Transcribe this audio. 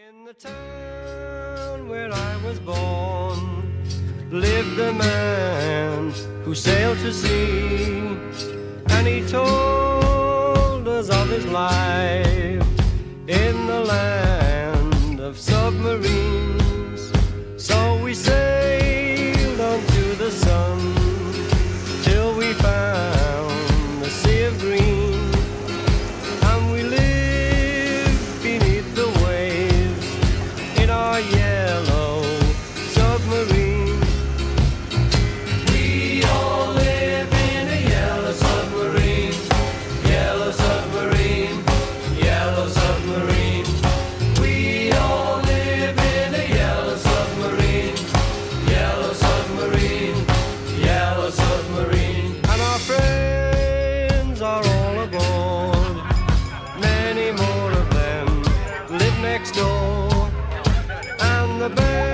In the town where I was born lived a man who sailed to sea, and he told us of his life in the land of submarines. So we sailed on to the sun till we found the sea of green, and we lived beneath the waves in our yellow submarine. We all live in a yellow submarine, yellow submarine, yellow submarine. We all live in a yellow submarine, yellow submarine, yellow submarine. And our friends are all aboard, many more of them live next door, and the band